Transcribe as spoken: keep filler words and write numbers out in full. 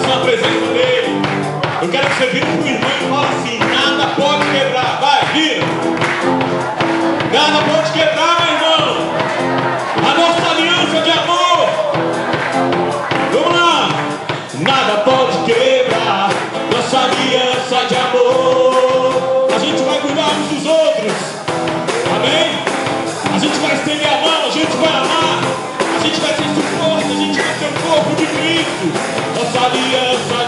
na presença dele. Eu quero que você vire pro irmão e fale assim: nada pode quebrar. Vai, vira. Nada pode quebrar, meu irmão. A nossa aliança de amor. Vamos lá. Nada pode quebrar nossa aliança de amor. A gente vai cuidar uns dos outros. Amém? A gente vai estender a mão, a gente vai amar. A gente vai ter suporte, a gente vai ter o corpo de Cristo. Nossa aliança